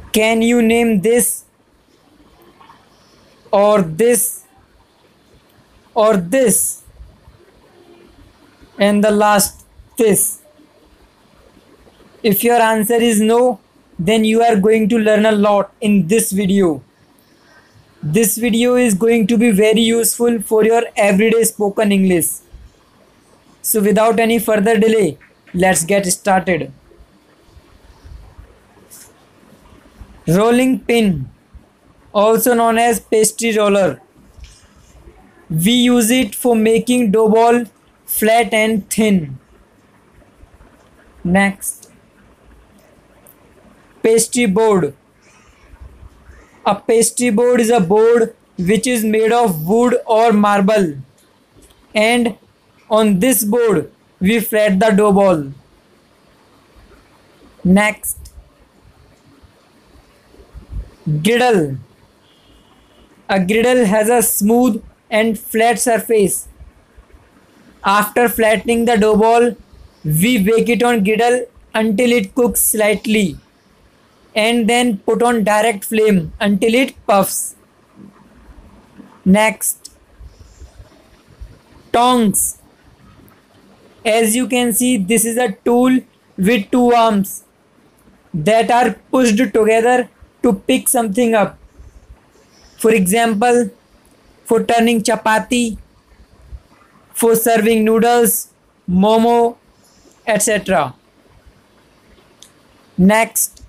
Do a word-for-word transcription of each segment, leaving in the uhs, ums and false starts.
Can you name this or this or this? And the last, this. If your answer is no, then you are going to learn a lot in this video. This video is going to be very useful for your everyday spoken English. So without any further delay, let's get started. Rolling pin, also known as pastry roller. We use it for making dough ball flat and thin. Next, pastry board. A pastry board is a board which is made of wood or marble, and on this board we flat the dough ball. Next, griddle. A griddle has a smooth and flat surface. After flattening the dough ball, we bake it on griddle until it cooks slightly, and then put on direct flame until it puffs. Next, tongs. As you can see, this is a tool with two arms that are pushed together to pick something up. For example, for turning chapati, for serving noodles, momo, et cetera. Next,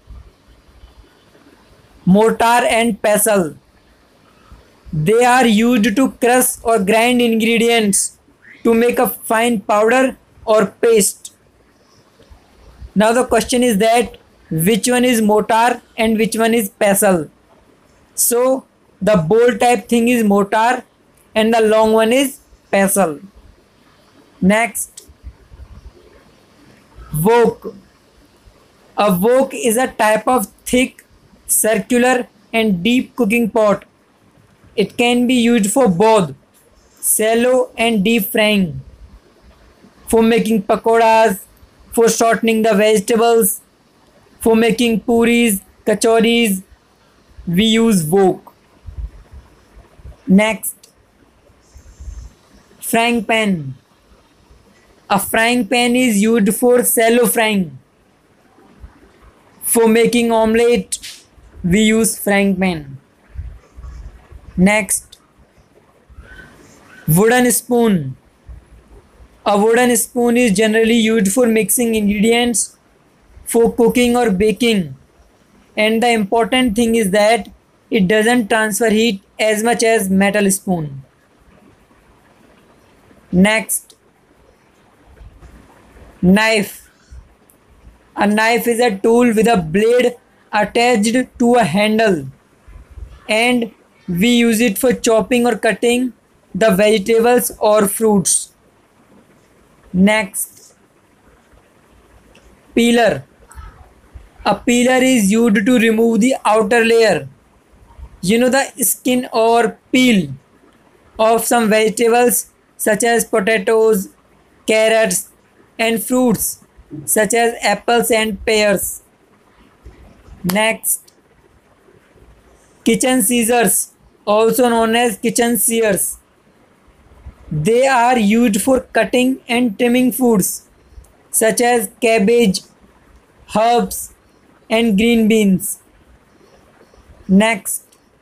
mortar and pestle. They are used to crush or grind ingredients to make a fine powder or paste. Now the question is that which one is mortar and which one is pestle. So the bold type thing is mortar and the long one is pestle. Next, wok. A wok is a type of thick, circular and deep cooking pot. It can be used for both shallow and deep frying, for making pakoras, for shortening the vegetables, for making puris, kachoris. We use wok. Next, frying pan. A frying pan is used for shallow frying. For making omelette, we use frying pan. Next, wooden spoon. A wooden spoon is generally used for mixing ingredients, for cooking or baking. And the important thing is that it doesn't transfer heat as much as metal spoon. Next, knife. A knife is a tool with a blade attached to a handle, and we use it for chopping or cutting the vegetables or fruits. Next, peeler. A peeler is used to remove the outer layer, you know, the skin or peel of some vegetables such as potatoes, carrots and fruits such as apples and pears. Next, kitchen scissors, also known as kitchen shears. They are used for cutting and trimming foods such as cabbage, herbs and green beans. Next,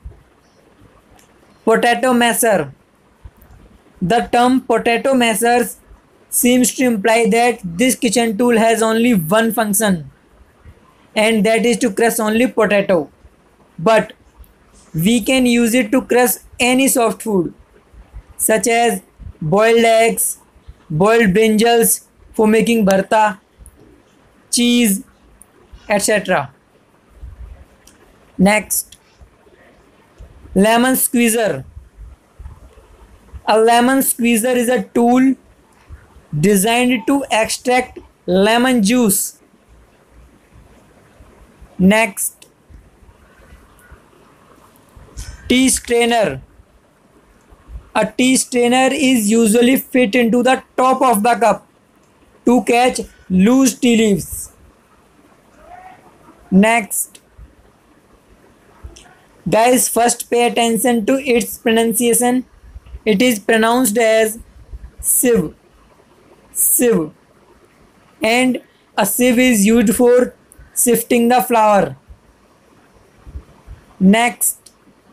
potato masher. The term potato masher seems to imply that this kitchen tool has only one function, and that is to crush only potato. But we can use it to crush any soft food such as boiled eggs, boiled brinjals for making bharta, cheese, et cetera. Next, lemon squeezer. A lemon squeezer is a tool designed to extract lemon juice. Next, tea strainer. A tea strainer is usually fit into the top of the cup to catch loose tea leaves. Next, Guys, first pay attention to its pronunciation. It is pronounced as sieve, sieve, and a sieve is used for sifting the flour. Next,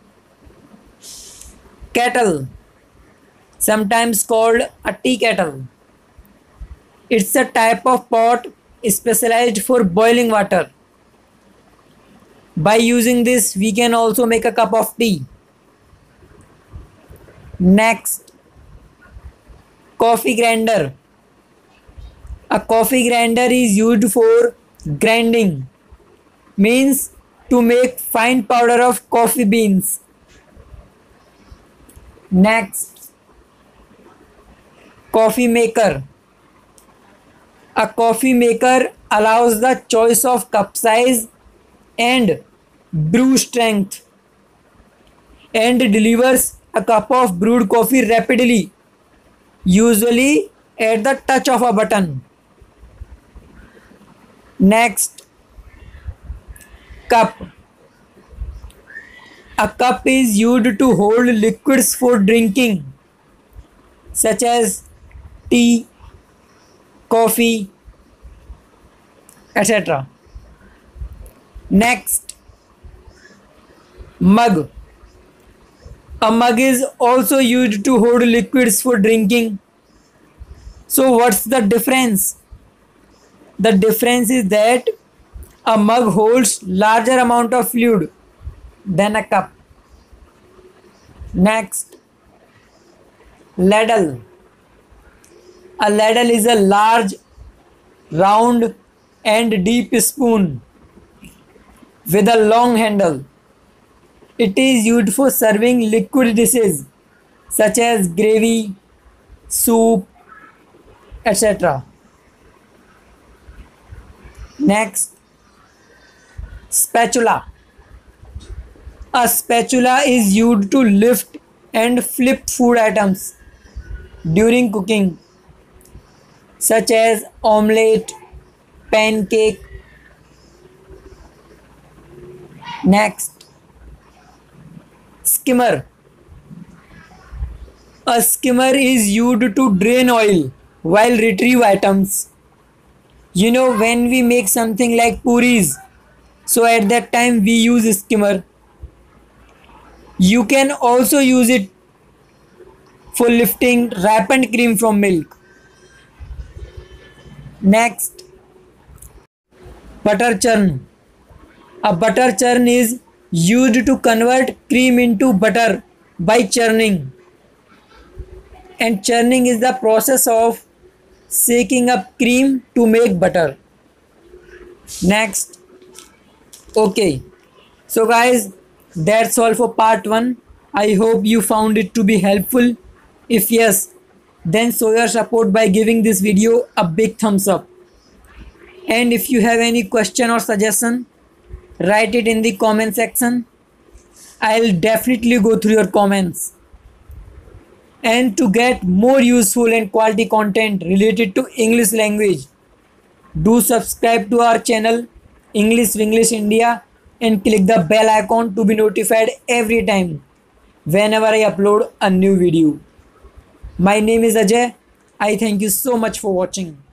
kettle, sometimes called a tea kettle. It's a type of pot specialized for boiling water. By using this, we can also make a cup of tea. Next, coffee grinder. A coffee grinder is used for grinding, means to make fine powder of coffee beans. Next, coffee maker. A coffee maker allows the choice of cup size and brew strength and delivers a cup of brewed coffee rapidly, usually at the touch of a button. Next, cup. A cup is used to hold liquids for drinking, such as tea, coffee, et cetera. Next, mug. A mug is also used to hold liquids for drinking. So what's the difference? The difference is that a mug holds larger amount of fluid than a cup. Next, ladle. A ladle is a large, round and deep spoon with a long handle. It is used for serving liquid dishes such as gravy, soup, et cetera. Next, spatula. A spatula is used to lift and flip food items during cooking, such as omelette, pancake. Next, skimmer. A skimmer is used to drain oil while retrieve items. You know, when we make something like puris, so at that time we use a skimmer. You can also use it for lifting ripened cream from milk. Next, butter churn. A butter churn is used to convert cream into butter by churning. And churning is the process of shaking up cream to make butter. Next, okay, so guys, that's all for part one. I hope you found it to be helpful. If yes, then show your support by giving this video a big thumbs up. And if you have any question or suggestion, write it in the comment section. I'll definitely go through your comments. And to get more useful and quality content related to English language, do subscribe to our channel English Winglish India and click the bell icon to be notified every time whenever I upload a new video. My name is Ajay. I thank you so much for watching.